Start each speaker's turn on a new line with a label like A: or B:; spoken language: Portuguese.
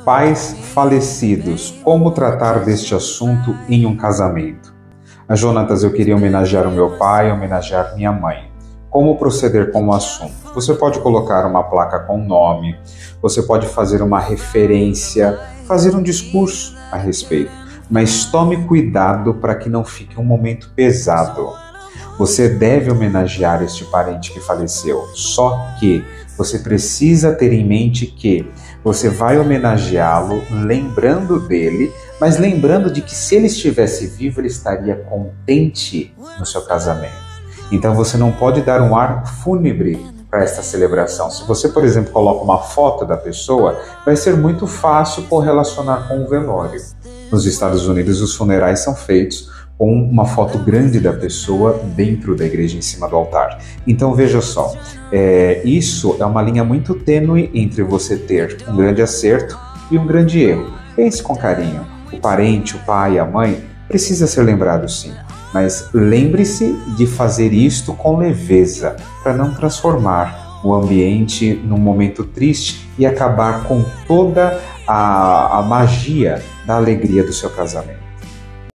A: Pais falecidos, como tratar deste assunto em um casamento? Jonatas, eu queria homenagear o meu pai, homenagear minha mãe. Como proceder com o assunto? Você pode colocar uma placa com nome, você pode fazer uma referência, fazer um discurso a respeito, mas tome cuidado para que não fique um momento pesado. Você deve homenagear este parente que faleceu, só que você precisa ter em mente que você vai homenageá-lo lembrando dele, mas lembrando de que se ele estivesse vivo, ele estaria contente no seu casamento. Então você não pode dar um ar fúnebre para esta celebração. Se você, por exemplo, coloca uma foto da pessoa, vai ser muito fácil correlacionar com o velório. Nos Estados Unidos, os funerais são feitos com uma foto grande da pessoa dentro da igreja, em cima do altar. Então veja só, isso é uma linha muito tênue entre você ter um grande acerto e um grande erro. Pense com carinho, o parente, o pai, a mãe, precisa ser lembrado sim, mas lembre-se de fazer isto com leveza, para não transformar o ambiente num momento triste e acabar com toda a magia da alegria do seu casamento.